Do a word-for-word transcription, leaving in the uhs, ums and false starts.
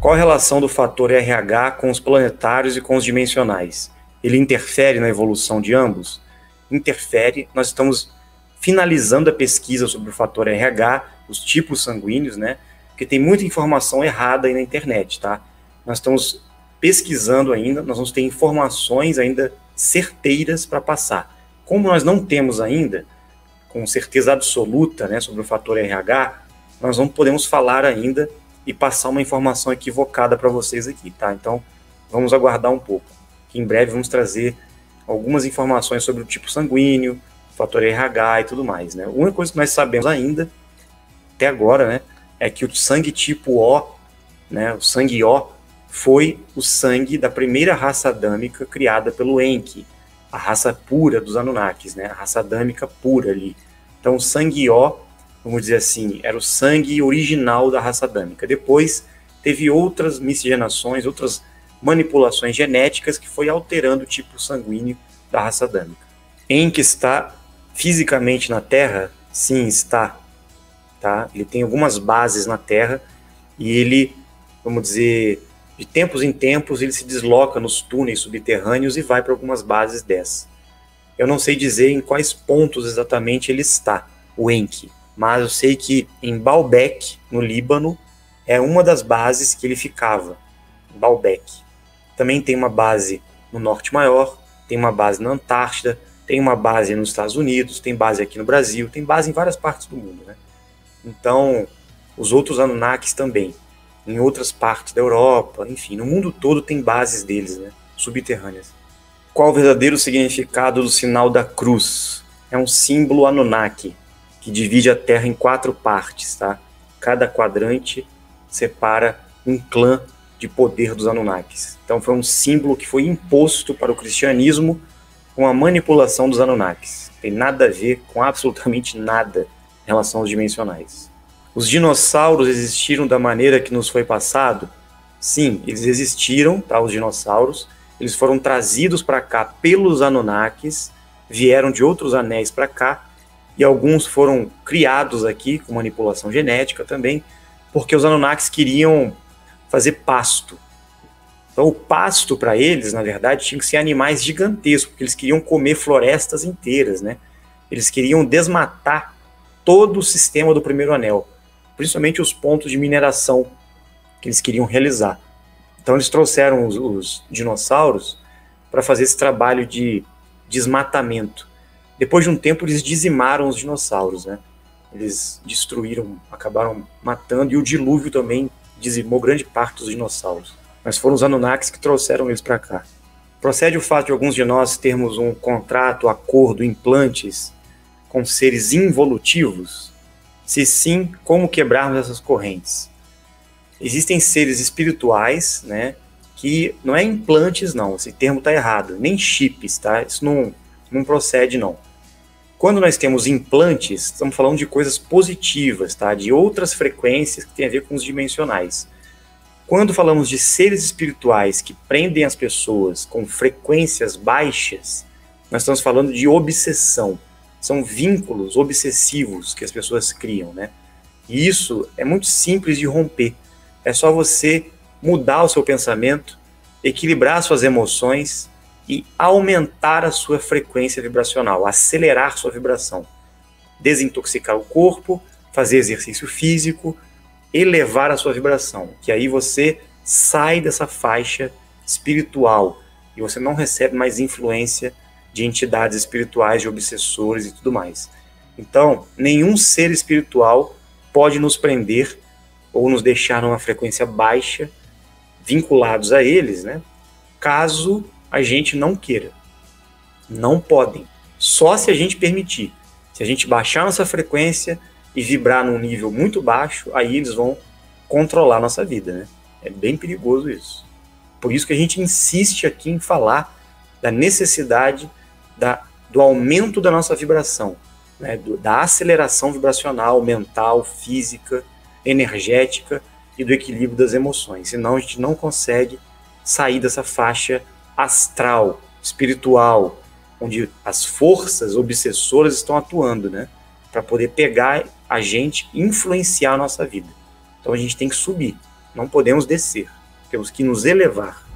Qual a relação do fator R H com os planetários e com os dimensionais? Ele interfere na evolução de ambos? Interfere. Nós estamos finalizando a pesquisa sobre o fator R H, os tipos sanguíneos, né? Porque tem muita informação errada aí na internet, tá? Nós estamos pesquisando ainda, nós vamos ter informações ainda certeiras para passar. Como nós não temos ainda, com certeza absoluta, né, sobre o fator R H, nós não podemos falar ainda e passar uma informação equivocada para vocês aqui, tá? Então, vamos aguardar um pouco, que em breve vamos trazer algumas informações sobre o tipo sanguíneo, fator R H e tudo mais, né? A única coisa que nós sabemos ainda, até agora, né, é que o sangue tipo O, né, o sangue O, foi o sangue da primeira raça adâmica criada pelo Enki, a raça pura dos Anunnakis, né, a raça adâmica pura ali. Então, o sangue O, vamos dizer assim, era o sangue original da raça adâmica. Depois, teve outras miscigenações, outras manipulações genéticas que foi alterando o tipo sanguíneo da raça adâmica. Enki está fisicamente na Terra? Sim, está. Tá? Ele tem algumas bases na Terra e ele, vamos dizer, de tempos em tempos, ele se desloca nos túneis subterrâneos e vai para algumas bases dessas. Eu não sei dizer em quais pontos exatamente ele está, o Enki, mas eu sei que em Baalbek, no Líbano, é uma das bases que ele ficava, Baalbek. Também tem uma base no Norte Maior, tem uma base na Antártida, tem uma base nos Estados Unidos, tem base aqui no Brasil, tem base em várias partes do mundo, né? Então, os outros Anunnakis também, em outras partes da Europa, enfim, no mundo todo tem bases deles, né, subterrâneas. Qual o verdadeiro significado do sinal da cruz? É um símbolo Anunnaki, que divide a Terra em quatro partes, tá? Cada quadrante separa um clã de poder dos Anunnakis. Então foi um símbolo que foi imposto para o cristianismo com a manipulação dos Anunnakis. Tem nada a ver com absolutamente nada em relação aos dimensionais. Os dinossauros existiram da maneira que nos foi passado? Sim, eles existiram, tá, os dinossauros. Eles foram trazidos para cá pelos Anunnakis, vieram de outros anéis para cá, e alguns foram criados aqui com manipulação genética também, porque os Anunnakis queriam fazer pasto. Então o pasto para eles, na verdade, tinha que ser animais gigantescos, porque eles queriam comer florestas inteiras, né? Eles queriam desmatar todo o sistema do primeiro anel, principalmente os pontos de mineração que eles queriam realizar. Então eles trouxeram os, os dinossauros para fazer esse trabalho de desmatamento. Depois de um tempo eles dizimaram os dinossauros, né? Eles destruíram, acabaram matando, e o dilúvio também dizimou grande parte dos dinossauros. Mas foram os Anunnakis que trouxeram eles para cá. Procede o fato de alguns de nós termos um contrato, acordo, implantes com seres involutivos? Se sim, como quebrarmos essas correntes? Existem seres espirituais, né, que não é implantes não, esse termo está errado, nem chips, tá? Isso não, não procede não. Quando nós temos implantes, estamos falando de coisas positivas, tá? De outras frequências que tem a ver com os dimensionais. Quando falamos de seres espirituais que prendem as pessoas com frequências baixas, nós estamos falando de obsessão. São vínculos obsessivos que as pessoas criam, né? E isso é muito simples de romper. É só você mudar o seu pensamento, equilibrar suas emoções e aumentar a sua frequência vibracional, acelerar sua vibração. Desintoxicar o corpo, fazer exercício físico, elevar a sua vibração, que aí você sai dessa faixa espiritual e você não recebe mais influência de entidades espirituais, de obsessores e tudo mais. Então, nenhum ser espiritual pode nos prender ou nos deixar numa frequência baixa, vinculados a eles, né? Caso a gente não queira. Não podem. Só se a gente permitir. Se a gente baixar nossa frequência e vibrar num nível muito baixo, aí eles vão controlar a nossa vida, né? É bem perigoso isso. Por isso que a gente insiste aqui em falar da necessidade da, do aumento da nossa vibração, né? do, da aceleração vibracional, mental, física, energética e do equilíbrio das emoções. Senão a gente não consegue sair dessa faixa astral, espiritual, onde as forças obsessoras estão atuando, né? Para poder pegar a gente e influenciar a nossa vida. Então a gente tem que subir, não podemos descer. temos que nos elevar.